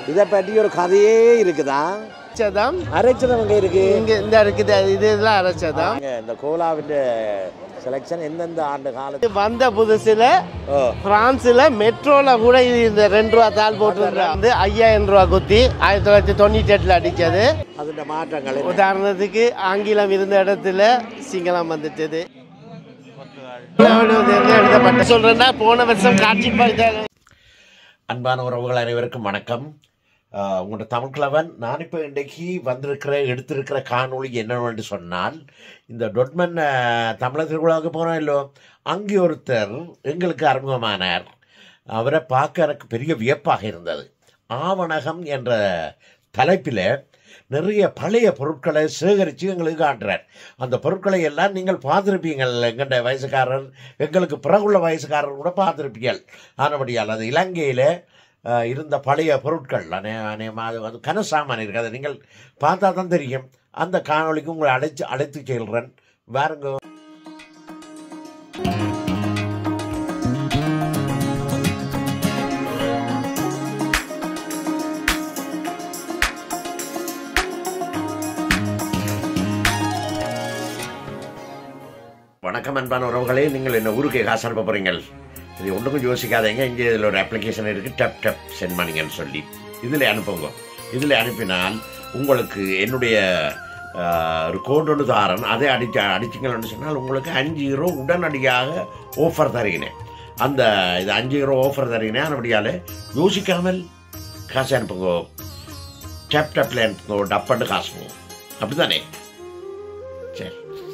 இதை பற்றி ஒரு கதையே இருக்குதா? அரைச்சதம் இங்கே இருக்கு, இங்கே இந்த இருக்குது, இதெல்லாம் அரைச்சதம். இந்த கோலாவின் செலெக்ஷன் எந்தெந்த ஆண்டு காலத்து வந்த புதுசில் பிரான்ஸில் மெட்ரோவில் கூட இந்த 2 ரூபா தாள் போட்டுருக்காங்க. வந்து 5000 ரூபா குத்தி 1998 அடித்தது. அதோட மாற்றங்கள் உதாரணத்துக்கு ஆங்கிலம் இருந்த இடத்துல சிங்களம் வந்துட்டது. சொல்றேன்னா போன வருஷம் காட்சி பார்த்தாங்க. அன்பான உறவுகள் அனைவருக்கும் வணக்கம். உங்களோட தமிழ் கிழவன். நான் இப்போ இன்றைக்கு எடுத்திருக்கிற காணொளி என்னவென்று சொன்னால், இந்த டொட்மன் தமிழர் திருவிழாவுக்கு போனோம் இல்லோ, அங்கே ஒருத்தர் எங்களுக்கு அறிமுகமானார். அவரை பார்க்க எனக்கு பெரிய வியப்பாக இருந்தது. ஆவணகம் என்ற தலைப்பில் நிறைய பழைய பொருட்களை சேகரித்து எங்களுக்கு காட்டுறார். அந்த பொருட்களை எல்லாம் நீங்கள் பார்த்துருப்பீங்கள். எங்கள்ட வயசுக்காரர், எங்களுக்கு பிறகுள்ள வயசுக்காரர் கூட பார்த்துருப்பீர்கள். ஆனபடியால் அது இலங்கையில் இருந்த பழைய பொருட்கள் அது கனசாமான் இருக்குது. அதை நீங்கள் பார்த்தா தான் தெரியும். அந்த காணொளிக்கு உங்களை அழைத்து செல்கிறேன். வாருங்க. வணக்கம் அன்பான உறவுகளே. நீங்கள் என்ன ஊருக்கு காசு அனுப்ப போகிறீங்கள்? இது ஒன்றுக்கும் யோசிக்காதீங்க. இங்கே இதில் ஒரு அப்ளிகேஷன் இருக்குது, டப் சென்ட் பண்ணிங்கன்னு சொல்லி இதில் அனுப்புங்க. இதில் அனுப்பினால் உங்களுக்கு என்னுடைய ஒரு கோட் ஒன்று தாரன். அதை அடிச்சிங்கன்னு சொன்னால் உங்களுக்கு 5 யூரோ உடனடியாக ஆஃபர் தருகிறேன். அந்த இது 5 யூரோ ஆஃபர் தருகிறேன். அப்படியால் யோசிக்காமல் காசு அனுப்புங்க. டப்பில் அனுப்புங்க. டப்பட்டு காசு போகும். அப்படி தானே? சரி.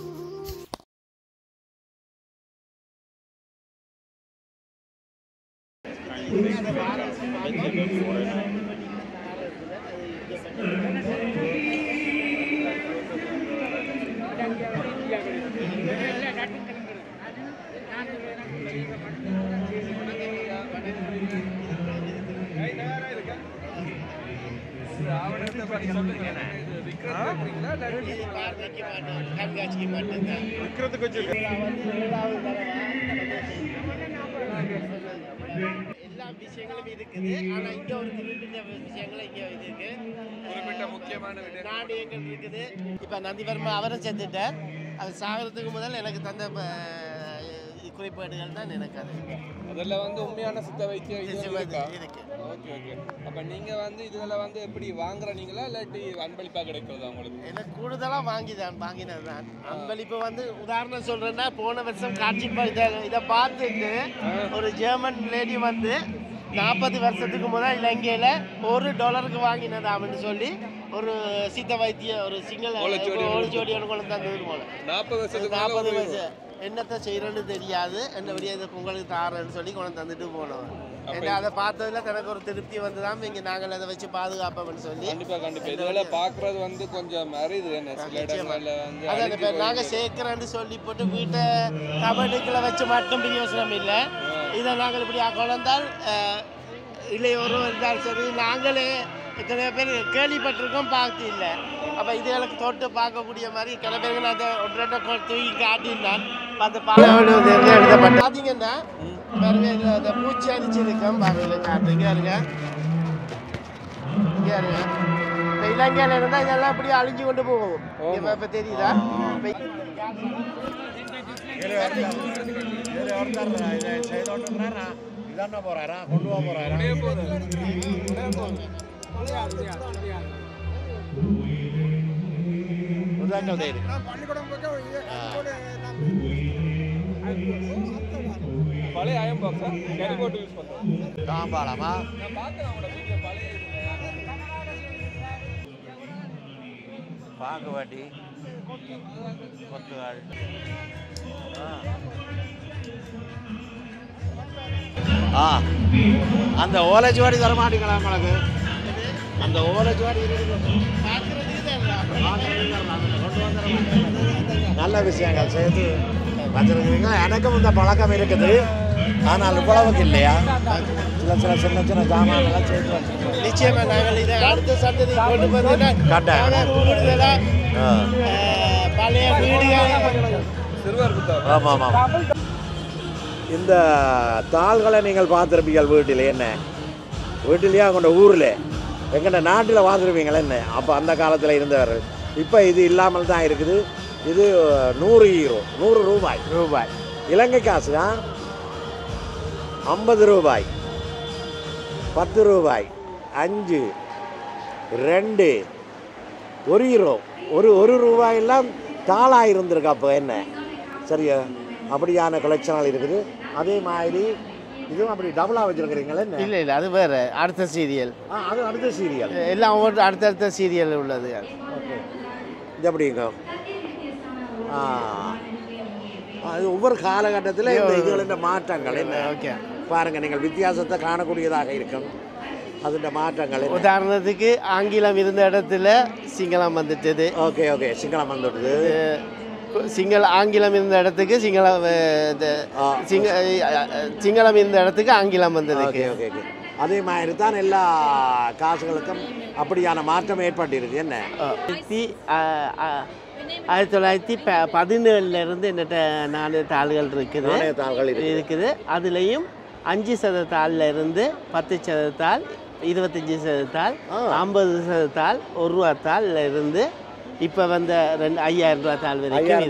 எல்லா விஷயங்களும் இருக்குது. ஆனா இங்க ஒரு குறிப்பிட்ட விஷயங்கள் இங்க இருக்கு. குறிப்பிட்ட முக்கியமான நாணயங்கள் இருக்குது. இப்ப நந்திவர்மா அவரை சேர்த்துட்டார். அது சாகிறதுக்கு முதல் எனக்கு தந்த குறிப்பேடுகள் தான் எனக்கு அதில் வந்து உண்மையான சித்த வைத்தியம் இருக்கு. ஓகே. அப்போ நீங்கள் வந்து இதில் எப்படி வாங்குறீங்களா இல்லாட்டி அன்பளிப்பாக கிடைக்கிறதா உங்களுக்கு? எனக்கு கூடுதலாக வாங்கினது தான். அன்பளிப்பு வந்து உதாரணம் சொல்கிறேன்னா, போன வருஷம் காட்சி இதை பார்த்துட்டு ஒரு ஜெர்மன் லேடி வந்து 40 வருஷத்துக்கு முதல் இலங்கையில் $1 வாங்கினதாம்னு சொல்லி ஒரு சித்த வைத்திய ஒரு சிங்கிள் ஓலச்சோடியோட கொண்டு தந்தது போல. 40 வருஷம் என்னத்தை செய்யறேன்னு தெரியாது. என்னபடியா இதை உங்களுக்கு தாரேன்னு சொல்லி கொண்டு தந்துட்டு போனோம். ஏன்னா அதை பார்த்ததுல தனக்கு ஒரு திருப்தி வந்துதான் இங்கே நாங்கள் அதை வச்சு பாதுகாப்போம்னு சொல்லி. கண்டிப்பாக இதெல்லாம் பார்க்குறது வந்து கொஞ்சம் அறியுது. நாங்கள் சேர்க்கிறேன்னு சொல்லி போட்டு வீட்டை கபடுக்களை வச்சு மட்டும் பிரயோசனம் இல்லை. இதை நாங்கள் இப்படி கொண்டால் இளையோரும் இருந்தாலும் சரி, நாங்களே எத்தனை பேர் கேள்விப்பட்டிருக்கோம், பார்த்து இல்லை. அப்போ இதுகளுக்கு தொட்டு பார்க்கக்கூடிய மாதிரி சில பேருக்கு நான் அதை தூக்கி காட்டினான். பார்த்தீங்கன்னா அந்த பூச்சி அடிச்சிருக்கோம் பாருங்க. காட்டுங்க இருங்க, இங்கே இருங்க. இப்போ இலங்கையில் இருந்தால் இதெல்லாம் இப்படி அழிஞ்சு கொண்டு போகும். இப்போ தெரியுதா? போறாரா கொண்டு போறாரா? பழைய அயம் பாக்ஸா கேரி போட்டு யூஸ் பண்ணுறோம். தாம்பாளமா பாக்குவாட்டி கொத்துகள். அந்த ஓலைச்சுவாடி தர மாட்டீங்களா உங்களுக்கு? அந்த ஓலைச்சுவாடி நல்ல விஷயங்கள் சேர்த்து வச்சிருக்கிறீங்க. எனக்கும் இந்த பழக்கம் இருக்குது. ஆனால் இவ்வளவுக்கு இல்லையா? சில சின்ன ஜாமான்லாம் சேர்த்து வச்சிருக்கோம். நிச்சயமா நாங்கள் இதை அடுத்த சந்ததி கொண்டு வந்து பழைய வீடுகள். ஆமாம். இந்த தாள்களை நீங்கள் பார்த்துருப்பீங்கள் வீட்டில். என்ன வீட்டிலையா கொண்ட ஊரில் எங்கள்ட நாட்டில் வாழ்ந்துருவீங்களே என்ன அப்போ அந்த காலத்தில் இருந்தவர். இப்போ இது இல்லாமல் தான் இருக்குது. இது 100 யூரோ, 100 ரூபாய். இலங்கை காசு தான் 50 ரூபாய், 10 ரூபாய், 5, 2, 1 யூரோ, ஒரு ரூபாயெல்லாம் தாளாக இருந்திருக்கு. அப்போ என்ன சரியா அப்படியான கலெக்ஷனால் இருக்குது. அதே மாதிரி இதுவும் அப்படி டபுளாக வச்சுருக்கிறீங்களே என்ன? இல்லை அது வேறு அடுத்த சீரியல். அது அடுத்த சீரியல் எல்லாம் ஒவ்வொரு அடுத்தடுத்த சீரியல் உள்ளது. ஓகே, இது எப்படிங்க? அது ஒவ்வொரு காலகட்டத்தில் இந்த இதுகளின் மாற்றங்கள் என்ன? ஓகே, பாருங்கள், நீங்கள் வித்தியாசத்தை காணக்கூடியதாக இருக்கும். அதுன்ற மாற்றங்கள் உதாரணத்துக்கு ஆங்கிலம் இருந்த இடத்துல சிங்களம் வந்துட்டது. ஓகே, சிங்களம் வந்துடுது. ஆங்கிலம் இருந்த இடத்துக்கு சிங்களம் இருந்த இடத்துக்கு ஆங்கிலம் வந்தது. ஓகே. அதே மாதிரி தான் எல்லா காசுகளுக்கும் அப்படியான மாற்றம் ஏற்பட்டிருக்கு என்ன? 1917 என்னட்ட 4 தாள்கள் இருக்குது. அதுலேயும் 5% தாளில் இருந்து 10% தாள், 25% தாள், 50% தாள், 1 ரூபா தாளில் இருந்து இப்போ வந்த 5000 ரூபா தாள் வரைக்கும்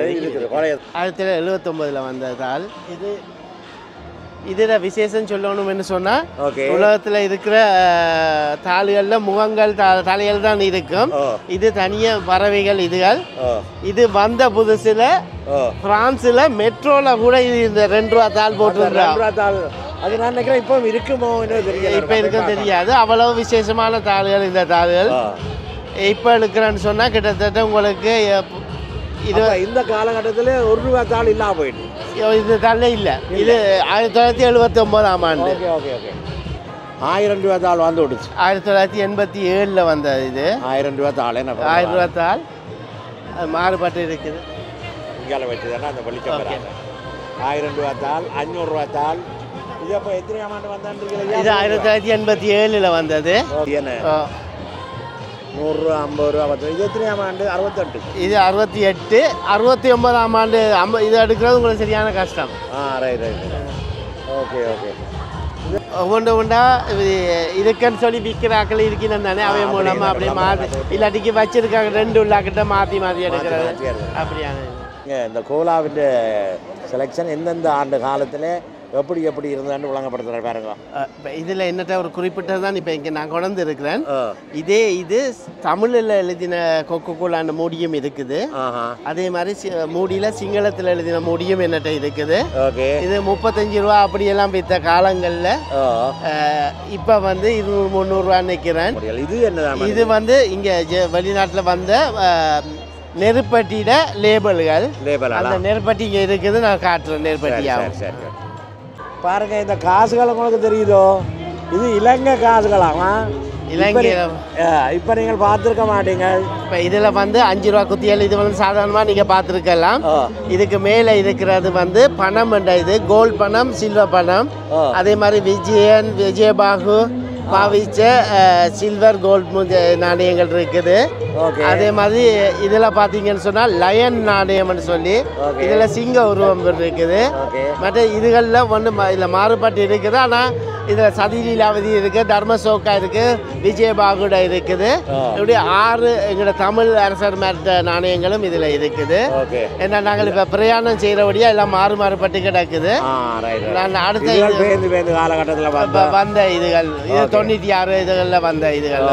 1979 வந்த தாள். இதில் விசேஷம் சொல்லணும்னு சொன்னால் உலகத்தில் இருக்கிற தாள்களில் முகங்கள் தலைகள் தான் இருக்கும். இது தனியாக பறவைகள் இதுகள். இது வந்த புதுசில் பிரான்ஸில் மெட்ரோவில் கூட இது இந்த 2 ரூபா தாள் போட்டுருக்காங்க. அது நான் நினைக்கிறேன் இப்போ இருக்குமோ தெரியல. இப்போ இருக்க தெரியாது. அவ்வளவு விசேஷமான தாள்கள் இந்த தாள்கள். இப்போ எடுக்கிறேன்னு சொன்னால் கிட்டத்தட்ட உங்களுக்கு இந்த காலகட்டத்தில் 1 ரூபா தாள் இல்லாமல் போயிட்டு இந்த தாளே இல்லை. இது 1979ஆம் ஆண்டு. ஓகே 1000 ரூபா தாள் வந்து விடுச்சு. 1987 வந்தது. இது 1000 ரூபா தாள். 1000 ரூபா தாள் அது மாறுபட்டு இருக்குது. இங்கால வச்சுதானே அந்த வெளிச்சம் 1000 ரூபா தாள், 500 ரூபா தாள். இது அப்போ எத்தனை ஆண்டு வந்தான்னு? இது 1987 வந்தது. 100 ரூபா, 50 ரூபா, 10. இது எத்தனை ஆண்டு? 68. இது 68. 69ஆம் ஆண்டு இது எடுக்கிறது உங்களுக்கு சரியான கஷ்டம். ரைட். ஓகே. ஒவ்வொன்றா இருக்குன்னு சொல்லி விற்கிறாக்கள் இருக்கிறேன் தானே, அவை மூலமாக அப்படியே மாற்றி இல்லாட்டிக்கு வச்சிருக்காங்க 2 உள்ளாக்கிட்ட மாற்றி எடுக்கிறது அப்படியான. இந்த கோலாவின் செலெக்ஷன் எந்தெந்த ஆண்டு காலத்தில் எப்படி இருந்தான்னு விளங்கப்படுத்துகிற பாருங்க. இதில் என்னட்ட ஒரு குறிப்பிட்டது தான் இப்போ இங்கே நான் கொண்டு இருக்கிறேன். இது தமிழில் எழுதின கொக்கோகோலான மூடியும் இருக்குது. அதே மாதிரி மூடியில் சிங்களத்தில் எழுதின மூடியும் என்னட்ட இருக்குது. இது 35 ரூபா அப்படியெல்லாம் விற்ற காலங்களில் இப்போ வந்து 200-300 ரூபா நிற்கிறேன். இது என்ன? இது வந்து இங்கே வெளிநாட்டில் வந்த நெருப்பட்டியிட லேபிள்கள். அந்த நெருப்பட்டி இங்கே இருக்குது, நான் காட்டுறேன் நெருப்பட்டியாக. பாருங்க, இந்த காசுகள் உங்களுக்கு தெரியுதோ? இது இலங்கை காசுகளாமா? இலங்கை. இப்போ நீங்கள் பார்த்துருக்க மாட்டீங்க. இப்போ இதில் வந்து 5 ரூபா குத்தியல் இது வந்து சாதாரணமாக நீங்கள் பார்த்துருக்கலாம். இதுக்கு மேலே இருக்கிறது வந்து பணம் என்ற இது கோல்டு பணம், சில்வர் பணம். அதே மாதிரி விஜயபாகு பாவிச்ச சில்வர் கோல்டு நாணயங்கள் இருக்குது. அதே மாதிரி இதில் பார்த்தீங்கன்னு சொன்னால் லயன் நாணயம்னு சொல்லி இதில் சிங்க உருவம் இருக்குது. மற்ற இதுகளில் ஒன்று இதில் மாறுபட்டு இருக்குது. ஆனால் இதில் சதிலீலாவதி இருக்குது, தர்மசோக்கா இருக்குது, விஜயபாகுட இருக்குது. இப்படி 6 எங்களோட தமிழ் அரசர் மேட்ட நாணயங்களும் இதில் இருக்குது. ஏன்னா நாங்கள் இப்போ பிரயாணம் செய்கிறபடியாக எல்லாம் மாறுபட்டு கிடக்குது. நான் அடுத்த காலகட்டத்தில் வந்த இதுகள் 96 இதுகளில் வந்த இதுகள்.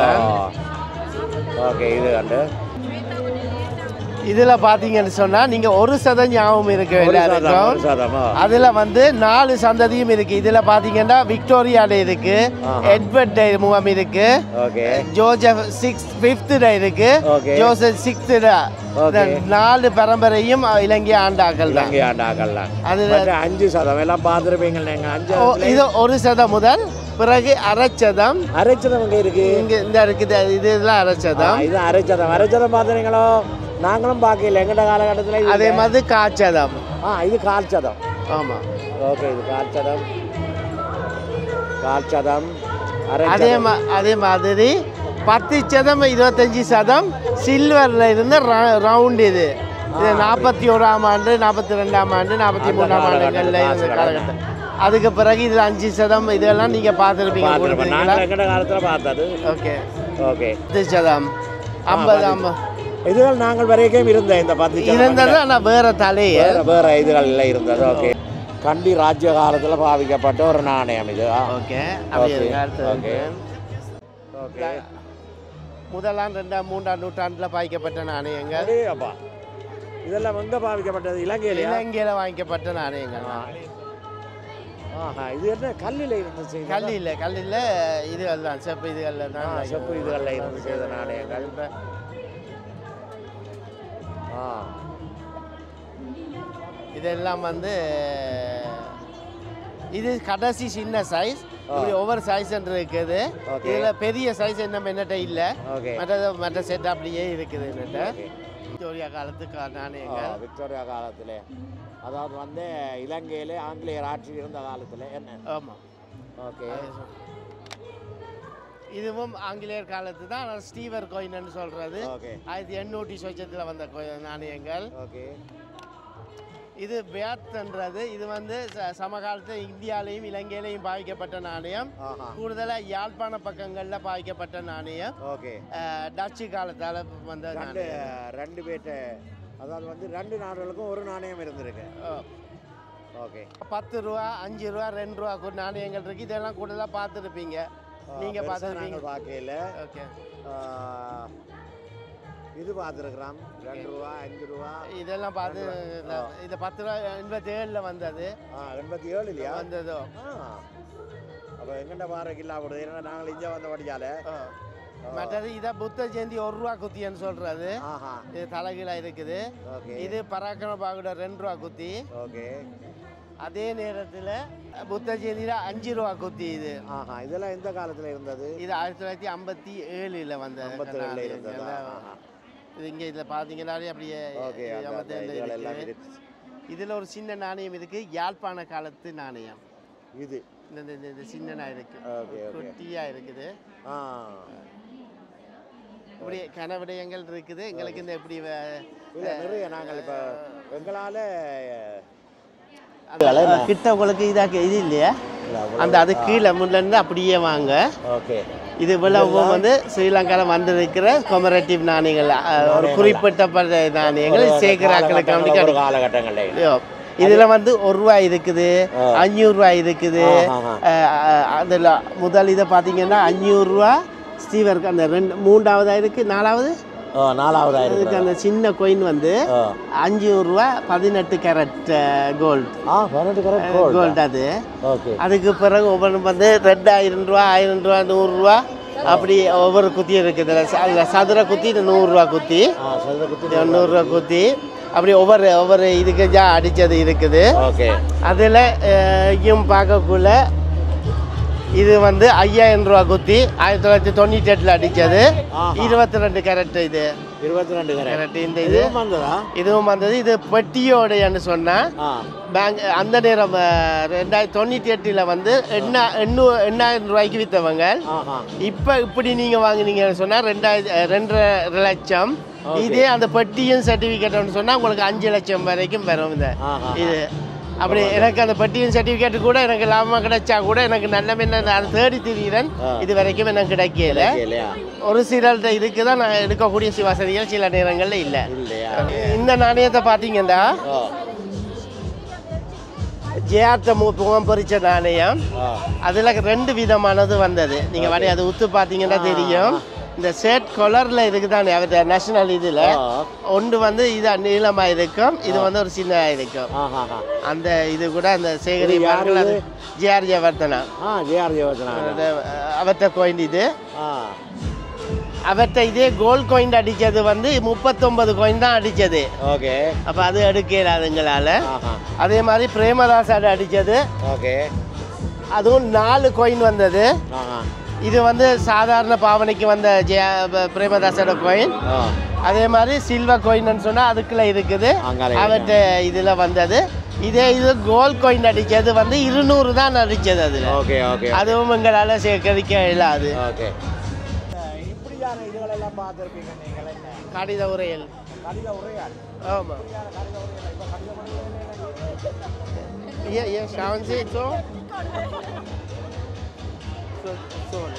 இதில் பார்த்தீங்கன்னு சொன்னால் நீங்கள் 1% ஞாபகம் இருக்கு எல்லாருக்கும். அதில் வந்து 4 சந்ததியும் இருக்குது. இதில் பார்த்தீங்கன்னா விக்டோரியாட இருக்கு, எட்வர்ட் முகம் இருக்கு, ஜோசப் 5th இருக்கு, ஜோசப் 6th. 4 பரம்பரையும் இலங்கை ஆண்டாக்கள் தான். அது 5% எல்லாம் பார்த்துருப்பீங்க. இது 1% முதல் பிறகு அரைச்சதம் இருக்கு. இங்கே இந்த இருக்குது, இதெல்லாம் அரைச்சதம். இது அரைச்சதம் பார்த்துறீங்களோ? நாங்களும் பார்க்கல எங்கட காலகட்டத்தில். அதே மாதிரி காய்ச்சதம். இது காய்ச்சதம். ஆமாம். ஓகே, இது காய்ச்சதம். அதே மாதிரி 10% 25% சில்வரில் இருந்து ரவுண்ட். இது 41ஆம் ஆண்டு, 42ஆம் ஆண்டு, 43ஆம் ஆண்டுகளில் இருந்த காலகட்டம். அதுக்கு பிறகு இது 5 சதம் இதெல்லாம் நீங்க பார்த்துருப்பீங்க. நாங்கள் எங்கட காலத்தில் பார்த்தது. ஓகே ஓகே 10 சதம் 50 இதுகள் நாங்கள் வரைக்கும் இருந்த இந்த 10 இருந்தது. ஆனால் வேற தலையே வேற இதுகளில் இருந்தது. ஓகே கண்டி ராஜ்ய காலத்தில் பாவிக்கப்பட்ட ஒரு நாணயம் இது. ஓகே ஓகே ஓகே முதலாம் 2ஆம் 3ஆம் நூற்றாண்டில் பாய்க்கப்பட்ட நாணயங்கள். அப்பா இதெல்லாம் எங்கே பாவிக்கப்பட்டது? இலங்கையில் வாங்கிக்கப்பட்ட நாணயங்கள். இது என்ன கல்லில் இருந்து செய்த? கல்லில் இதுகள் தான் செப்பு இதுகளில் தான். செப்பு இதுகளில் இருந்து செய்த நாணயங்கள். இதெல்லாம் வந்து இது கடைசி சின்ன சைஸ். இப்படி ஒவ்வொரு சைஸ் இருக்குது. இதில் பெரிய சைஸ் என்ன என்னட்ட இல்லை. மற்ற செட் அப்படியே இருக்குது. என்னட்ட விக்டோரியா காலத்து நாணயங்கள். விக்டோரியா காலத்தில் அதாவது வந்து இலங்கையில் ஆங்கிலேயர் ஆட்சி இருந்த காலத்தில் என்ன? ஆமாம். ஓகே இதுவும் ஆங்கிலேயர் காலத்து தான். ஆனால் ஸ்டீவர் கோயின்னு சொல்கிறது 1800 சொச்சத்தில் வந்த நாணயங்கள். ஓகே இது பேத்ன்றது. இது வந்து சமகாலத்தில் இந்தியாவிலையும் இலங்கையிலையும் பாவிக்கப்பட்ட நாணயம். கூடுதலாக யாழ்ப்பாண பக்கங்களில் பாவிக்கப்பட்ட நாணயம். ஓகே டச்சு காலத்தால் வந்த ரெண்டு பேர்ட்ட அதாவது வந்து 2 நாடுகளுக்கும் ஒரு நாணயம் இருந்திருக்கு. ஓகே 10 ரூபா 5 ரூபா 2 ரூபா நாணயங்கள் இருக்குது. இதெல்லாம் கூடுதலாக பார்த்துருப்பீங்க. நீங்கள் பார்த்துருப்பீங்க. பார்க்கல. ஓகே இது பார்த்துருக்குறான் 2 ரூபா 5 ரூபா இதெல்லாம் பார்த்து. இது 10 ரூபா 87ல் வந்தது. 87 இல்லையா வந்ததோ? அப்போ எங்கிட்ட பாருக்கில்ல அப்படி ஏன்னா நாங்கள் இங்கே வந்தபடியால். மற்றது இதை புத்த ஜெயந்தி 1 ரூபா குத்தின்னு சொல்கிறது. இது தலைகீழாக இருக்குது. இது பராக்கிரம பாகுட 2 ரூபா குத்தி. ஓகே அதே நேரத்தில் புத்த ஜெயந்தியில் 5 ரூபா குத்தி. இது இதெல்லாம் எந்த காலத்தில் இருந்தது? இது 1957ல் வந்த. 57ல் இருந்தது. இது இங்கே இதில் பார்த்தீங்கன்னாலே அப்படியே இதில் ஒரு சின்ன நாணயம் இருக்குது. யாழ்ப்பாண காலத்து நாணயம். இது இந்த சின்ன இருக்கு குட்டியாக இருக்குது. இப்படி கனவிடயங்கள் இருக்குது எங்களுக்கு. இந்த எப்படி நிறைய நாங்கள் இப்போ எங்களால் கிட்ட உங்களுக்கு இதாக இது இல்லையா? அந்த அது கீழே முன்னிருந்து அப்படியே வாங்க. ஓகே இது இவ்வளவு வந்து ஸ்ரீலங்காவில் வந்திருக்கிற கொமரேட்டிவ் நாணயங்கள். ஒரு குறிப்பிட்ட நாணயங்கள் சேர்க்கிறாக்களுக்கு காலகட்டங்களில் இதில் வந்து 1 ரூபாய் இருக்குது, 500 ரூபாய் இருக்குது. அதில் முதல் இதை பார்த்தீங்கன்னா 500 ரூபா ஸ்டீவருக்கு. அந்த 3ஆவதாக இருக்குது. 4ஆவதாக இருக்குது. அந்த சின்ன கோயின் வந்து 500 ரூபா 18 கேரட் கோல்டு. 18 கேரட் கோல்டு அது. அதுக்கு பிறகு ஒவ்வொன்று வந்து 2000 ரூபா 1000 ரூபா 100 ரூபா அப்படி ஒவ்வொரு குத்தி இருக்குது. அதில் சதுர குத்தி 100 ரூபா குத்தி 100 ரூபா குத்தி அப்படி ஒவ்வொரு இதுக்கு அடித்தது இருக்குது. அதில் இங்கேயும் பார்க்கக்குள்ள இது வந்து 5000 ரூபா குத்தி 1998ல் அடித்தது. 22 கேரட். இது 22 கேரட். இந்த இதுவும் வந்தது. இது பெட்டியோடைன்னு சொன்னால் பேங்க் அந்த நேரம் 1998ல் வந்து 8000 ரூபாய்க்கு விற்றவங்க. இப்போ இப்படி நீங்கள் வாங்கினீங்கன்னு சொன்னால் 2.5 லட்சம். இதே அந்த பெட்டியும் சர்டிஃபிகேட்னு சொன்னால் உங்களுக்கு 5 லட்சம் வரைக்கும் வரும். இது அப்படி எனக்கு அந்த பெட்டியும் சர்டிஃபிகேட்டு கூட எனக்கு லாபமாக கிடைச்சா கூட எனக்கு நல்ல அதை தேடி திரிகிறேன். இது வரைக்கும் எனக்கு கிடைக்கல. ஒரு சிலர்கிட்ட இதுக்கு தான் நான் எடுக்கக்கூடிய வசதிகள் சில நேரங்களில் இல்லை. இந்த நாணயத்தை பார்த்தீங்கன்னா ஜேஆர்ட்ட முகம் பொறிச்ச நாணயம். அதில் 2 விதமானது வந்தது. நீங்கள் வரைய அதை உத்து பார்த்தீங்கன்னா தெரியும். இந்த ஷர்ட் கலரில் இருக்குதான் அவர்கிட்ட நேஷனல். இதில் ஒன்று வந்து இது நீளமாக இருக்கும், இது வந்து ஒரு சின்னதாக இருக்கும். அந்த இது கூட அந்த சேகரிப்பார்கள். அது ஜேஆர் ஜெயவர்தனா. அவர்கிட்ட கோயின். இது அவர்கிட்ட இதே கோல்ட் கோயின் அடித்தது வந்து 39 கோயின் தான் அடித்தது. ஓகே அப்போ அது எடுக்கலாதுங்களால. அதே மாதிரி பிரேமதாசாடு அடித்தது. ஓகே அதுவும் 4 கோயின் வந்தது. இது வந்து சாதாரண பாவனைக்கு வந்த பிரேமதாசோட கோயின். அதே மாதிரி சில்வர் கோயின்னு சொன்னால் அதுக்குள்ள இருக்குது. அவர்கிட்ட இதில் வந்தது. இதே இது கோல்ட் கோயின் அடித்தது வந்து 200 தான் அடித்தது. அதில் அதுவும் எங்களால் சேகரிக்க இல்லாது. எப்படியான இதுகளெல்லாம் பார்த்துருப்பீங்க நீங்கள் என்ன கடித உரையல். கடித உரையால் ஆமாம். கடித உரையால் இப்போ கடித Yes, sounds it so. Sorry.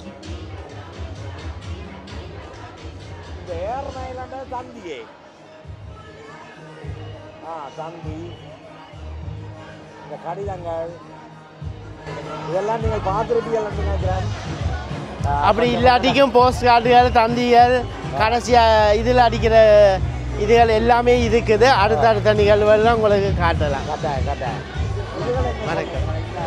இந்த ஏர்மைலாண்ட தந்தியே தந்தி இந்த கடிதங்கள் இதெல்லாம் நீங்கள் பார்த்துருப்பீங்கன்னு நினைக்கிறேன். அப்படி இல்லாட்டிக்கும் போஸ்ட் கார்டுகள், தந்திகள், கடைசியாக இதில் அடிக்கிற இதுகள் எல்லாமே இருக்குது. அடுத்தடுத்த நிகழ்வுகள்லாம் உங்களுக்கு காட்டலாம். கட்டாயம் வணக்கம்.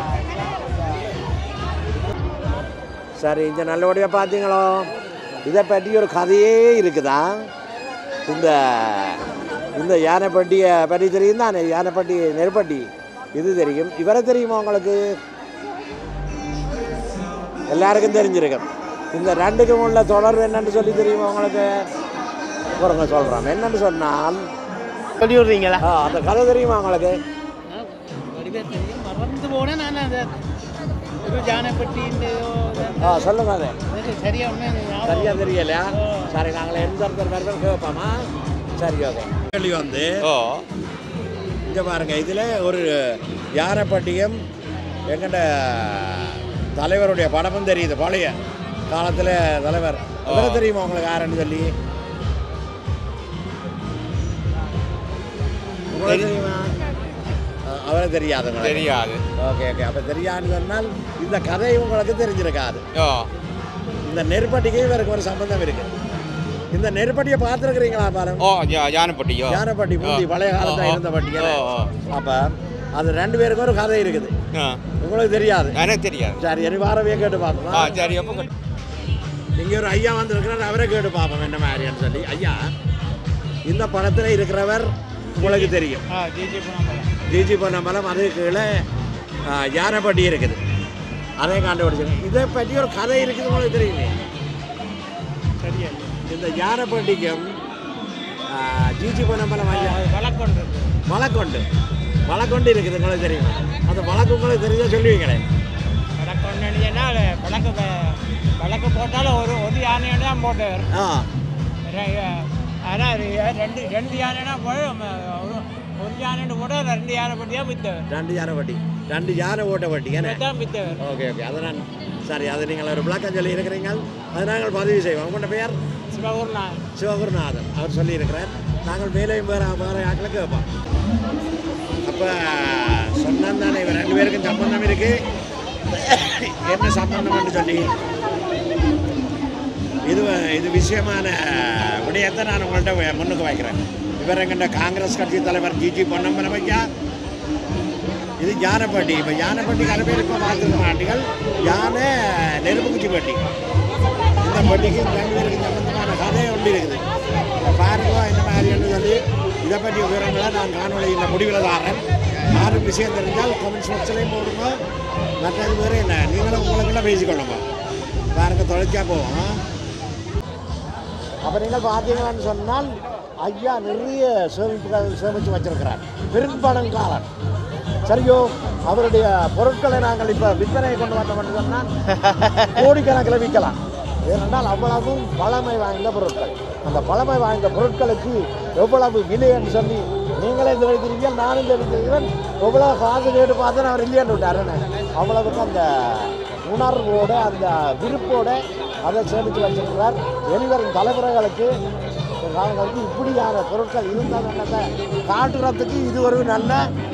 சரி, இந்த நல்லபடியாக பார்த்தீங்களோ இதை பற்றி ஒரு கதையே இருக்குதா? இந்த இந்த யானைப்பட்டியை பற்றி தெரியும் தானே? யானைப்பட்டி நெருப்பட்டி இது தெரியும். இவரை தெரியுமா உங்களுக்கு? எல்லாருக்கும் தெரிஞ்சிருக்கும். இந்த ரெண்டுக்கும் உள்ள தொடர்பு என்னன்னு சொல்லி தெரியுமா உங்களுக்கு? பாருங்க சொல்கிறோம். என்னன்னு சொன்னால் சொல்லி விடுறீங்களா? அந்த கதை தெரியுமா உங்களுக்கு? மறந்து போனேன் நான். அந்த யானைப்பட்டி சொல்லுங்க. அது சரியா சரியா தெரியலையா? சரி, நாங்கள் எந்த இடத்துல கேட்போமா? சரி, ஓகே. கேள்வி வந்து இங்கே பாருங்க, இதில் ஒரு யானைப்பட்டியும் எங்கிட்ட தலைவருடைய படமும் தெரியுது. பழைய காலத்தில் தலைவர் அவரை தெரியுமா உங்களுக்கு? யாருன்னு சொல்லி உங்களுக்கு தெரியுமா? அவரை தெரியாதுங்க. தெரியாது. ஓகே. அப்போ தெரியாதுன்னு சொன்னால் இந்த கதை உங்களுக்கு தெரிஞ்சிருக்காது. இந்த நெருப்பட்டிக்கு இவருக்கு ஒரு சம்பந்தம் இருக்கு. இந்த நெருப்பட்டியை பார்த்துருக்கிறீங்களா பாருங்க? யானைப்பட்டி முந்தி பழைய காலத்தில் இருந்த பட்டியல். அப்போ அது ரெண்டு பேருக்கும் ஒரு கதை இருக்குது. உங்களுக்கு தெரியாது? எனக்கு தெரியாது. சரி, எனக்கு வாரவே கேட்டு பார்ப்போம். சரி, இங்கே ஒரு ஐயா வந்துருக்கிறார், அவரை கேட்டு பார்ப்போம் என்ன மாதிரின்னு சொல்லி. ஐயா, இந்த படத்தில் இருக்கிறவர் உங்களுக்கு தெரியும். ஜிஜி பொன்னம்பலம். அது கீழே யானைப்பட்டி இருக்குது. அதை கண்டுபிடிச்சிருக்கேன். இதை பற்றி ஒரு கதை இருக்குது, உங்களுக்கு தெரியுமே. சரியா இந்த யானைப்பட்டிக்கும் ஜிஜி பொன்னம்பலம் ஐயா வழக்கொண்டு இருக்குது, உங்களுக்கு தெரியுமா? அந்த வழக்கு உங்களுக்கு தெரிஞ்சா சொல்லுவீங்களே. வழக்கு போட்டாலும் ஒரு யானையோட தான் போட்டார். ஆனால் ரெண்டு யானைனா போய் ஒரு யானை போட்டால் 2 யானை பட்டியாக விற்றவர். 2 யானை ஓட்ட பட்டி தான் விற்றவர். ஓகே. அதை நான் சரி, அதை நீங்கள் ஒரு விளக்கம் சொல்லி இருக்கிறீங்க. அதை நாங்கள் பதிவு செய்வோம். உங்களோட பெயர்? சிவகுருநாதன். அவர் சொல்லியிருக்கிறார். நாங்கள் மேலேயும் வேறு ஆக்களை கேட்போம். அப்போ சொன்னால் தானே இவர் 2 பேருக்கும் சம்பந்தம் இருக்கு. என்ன சம்பந்தம்னு சொல்லி இது விஷயமான விடயத்தை நான் உங்கள்கிட்ட முன்னுக்கு வைக்கிறேன். இவர் எங்கிட்ட காங்கிரஸ் கட்சி தலைவர் ஜிஜி பொன்னம்பலம் ஐயா. இது யானைப்பட்டி. இப்போ யானைப்பட்டி கரை பேர் இப்போ பார்த்துருக்க மாட்டீங்கள். யானை நெருப்புக்குச்சிப்பட்டி. இந்த பட்டிக்கு 2 பேருக்கு சம்பந்தமான கதை ஒன்று இருக்குது. பாருங்க இந்த மாதிரின்னு சொல்லி இதை பற்றிய விவரங்களை நான் காணொலியில் முடிவில் தாரேன். யாரும் விஷயம் தெரிஞ்சால் கமெண்ட்ஸ் பாக்ஸ்லையும் போடுங்க. மற்றது வேறு என்ன, நீங்களும் உங்களுக்கெல்லாம் பேசிக்கொள்ளுங்க. பாருங்க, தொடர்ச்சியாக போவோம். அப்போ நீங்கள் பார்த்தீங்கன்னு சொன்னால் ஐயா நிறைய சேமித்து வச்சிருக்கிறார். பெரும்பணங்காரன். சரியோ, அவருடைய பொருட்களை நாங்கள் இப்போ விற்பனையை கொண்டு வந்தோம்னு சொன்னால் கோடிக்கணக்கில் விற்கலாம். ஏனென்றால் அவ்வளவும் பழமை வாய்ந்த பொருட்கள். அந்த பழமை வாய்ந்த பொருட்களுக்கு எவ்வளவு விலைன்னு சொல்லி நீங்களே தெரிவிக்கிறீர்கள், நானும் தெரிவிக்கிறேன். எவ்வளோ காசு கேட்டு பார்த்தா அவர் இல்லையான்னு விட்டாருன்னு. அவ்வளவுக்கு அந்த உணர்வோடு அந்த விருப்போடு அதை சேமித்து வச்சிருக்கிறார். வெளிவரும் தலைமுறைகளுக்கு இப்படியான பொருட்கள் இருந்தால் காட்டுறதுக்கு இது ஒரு நல்ல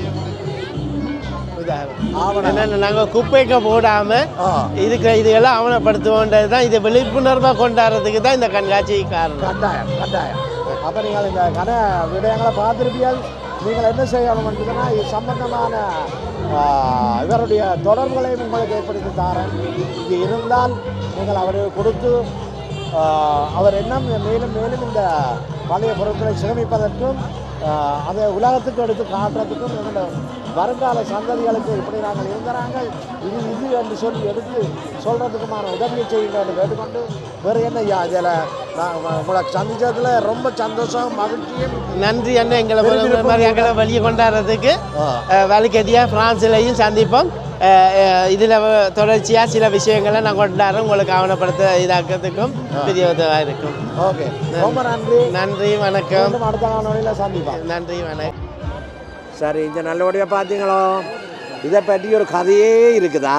நாங்கள் குப்பைக்கு போடாமல் இதெல்லாம் ஆவணப்படுத்துவோன்றது தான். இதை விழிப்புணர்வாக கொண்டாடுறதுக்கு தான் இந்த கண்காட்சி காரணம். கட்டாயம். அப்போ நீங்கள் இந்த கடை விடயங்களை பார்த்துருப்பீர்கள். நீங்கள் என்ன செய்யணும்னா இது சம்பந்தமான இவருடைய தொடர்புகளையும் உங்களுக்கு ஏற்படுத்தி தாரேன். இது இருந்தால் நீங்கள் அவருக்கு கொடுத்து அவர் எண்ணம் மேலும் மேலும் இந்த பழைய பொருட்களை சேமிப்பதற்கும் அதை உலகத்துக்கு எடுத்து காட்டுறதுக்கும் எங்களோட வருங்கால சந்ததிகளுக்கு இப்படி நாங்கள் இருக்கிறாங்க இது என்று சொல்லி எடுத்து சொல்கிறதுக்குமான உதவியை செய்யுங்க என்று கேட்டுக்கொண்டு வேறு என்ன இதில் உங்களை சந்திச்சதுல ரொம்ப சந்தோஷம் மகிழ்ச்சியும். நன்றி அண்ணன், எங்களை மாதிரி எங்களை வெளியே கொண்டாடுறதுக்கு வலுக்கதியாக ஃப்ரான்ஸ்லையும் சந்திப்போம். இதில் தொடர்ச்சியாக சில விஷயங்களை நான் கொண்டாடுறேன், உங்களுக்கு ஆவணப்படுத்த இதாக்கிறதுக்கும் பெரிய உதவாக இருக்கும். ஓகே, ரொம்ப நன்றி. நன்றி, வணக்கம். அடுத்த காணொலியில் சந்திப்போம். நன்றி, வணக்கம். சரி, இந்த நல்லபடியாக பார்த்தீங்களோ, இதை பற்றி ஒரு கதையே இருக்குதா.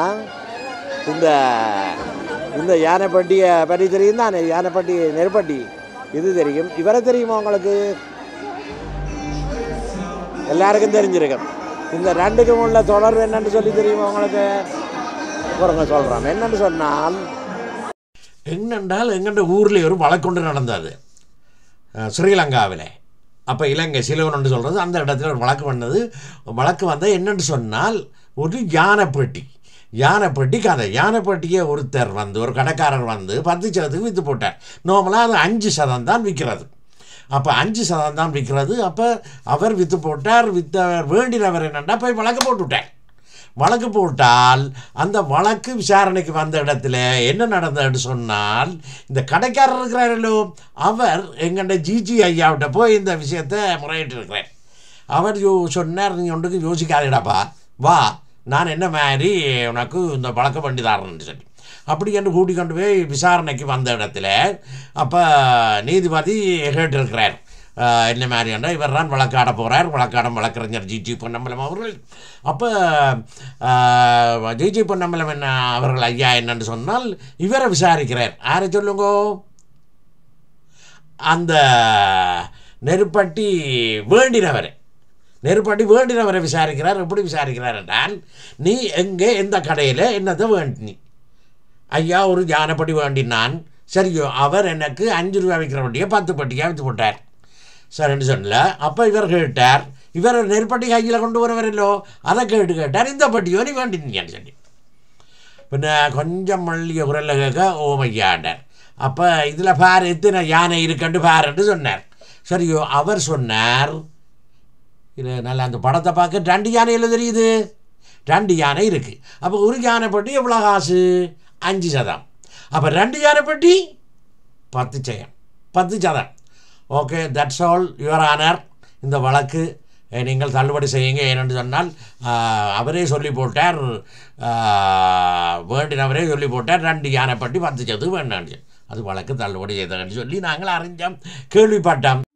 இந்த யானைப்பட்டியை பற்றி தெரியும் தானே, யானைப்பட்டி நெருப்பட்டி இது தெரியும். இவரை தெரியுமா உங்களுக்கு? எல்லாருக்கும் தெரிஞ்சிருக்கும். இந்த ரெண்டுக்கும் உள்ள தொடர்பு என்னன்னு சொல்லி தெரியுமா உங்களுக்கு? பாருங்க சொல்கிறோம். என்னென்னு சொன்னால், எங்கள்ட ஊரில் ஒரு வழக்கொண்டு நடந்தது ஸ்ரீலங்காவில். அப்போ இலங்கை சிலுவன் சொல்கிறது, அந்த இடத்துல ஒரு வழக்கு வந்தால் என்னென்னு சொன்னால், ஒரு யானைப்பட்டி கதை. யானைப்பட்டியை ஒரு கடைக்காரர் 10 சதத்துக்கு விற்று போட்டார். நார்மலாக அது 5% தான் விற்கிறது. அப்போ 5% தான் விற்கிறது. அப்போ அவர் விற்று போட்டார். வேண்டினவர் என்னென்னா போய் வழக்கு போட்டால் அந்த வழக்கு விசாரணைக்கு வந்த இடத்துல என்ன நடந்ததுன்னு சொன்னால், இந்த கடைக்காரர் இருக்கிறாரோ, அவர் எங்கள்ட ஜிஜி ஐயாவிட்ட போய் இந்த விஷயத்தை முறையிட்டு இருக்கிறேன். அவர் சொன்னார், நீ ஒன்றுக்கு யோசிக்காதேடாப்பா, வா, நான் என்ன மாதிரி உனக்கு இந்த வழக்க பண்ணி தரேன்னு சொல்லி அப்படி என்று கூட்டி கொண்டு போய் விசாரணைக்கு வந்த இடத்துல அப்போ நீதிபதி கேட்டிருக்கிறார், என்ன மாதிரியாண்டா இவர் தான் வழக்காட போகிறார். வழக்கறிஞர் ஜிஜி பொன்னம்பலம் அவர்கள். அப்போ ஜிஜி பொன்னம்பலம் என்ன அவர்கள் ஐயா என்னன்னு சொன்னால், இவரை விசாரிக்கிறார். யாரை சொல்லுங்கோ? அந்த நெருப்பட்டி வேண்டினவரை விசாரிக்கிறார். எப்படி விசாரிக்கிறார் என்றால், நீ எங்கே எந்த கடையில் என்னத்தை வேண்டினி? ஐயா, ஒரு யானைப்பட்டி வேண்டினான். சரியோ, அவர் எனக்கு 5 ரூபா விற்கிற பட்டியை 10 பட்டியாக விற்று போட்டார். சரின்னு சொல்லல. அப்போ இவர் கேட்டார், இவர் நெருப்பட்டி கையில் கொண்டு வரவரല്ലോ, அதை கேட்டார், இந்த பட்டியோ நீ வேண்டினீங்கன்னு சொல்லி. பின்ன கொஞ்சம் மல்லிகை குரலில் கேட்க ஓமையாண்டார். அப்போ இதில் பார், எத்தனை யானை இருக்குன்னு பாருன்னு சொன்னார். சரியோ, அவர் சொன்னார், இது நல்லா அந்த படத்தை பார்க்க 2 யானையில் தெரியுது, 2 யானை இருக்குது. அப்போ ஒரு யானைப்பட்டி எவ்வளோ காசு? 5%. அப்போ 2 யானைப்பட்டி 10%. Okay, that's all your honour. இந்த வழக்கு நீங்கள் தள்ளுபடி செய்யுங்க. ஏனென்று சொன்னால் அவரே சொல்லி போட்டார், வேண்டினவரே சொல்லி போட்டார், 2 யானைப்பட்டி 10% வேண்டான்னு. அது வழக்கு தள்ளுபடி செய்ததுன்னு சொல்லி நாங்கள் அறிஞ்சோம், கேள்விப்பட்டோம்.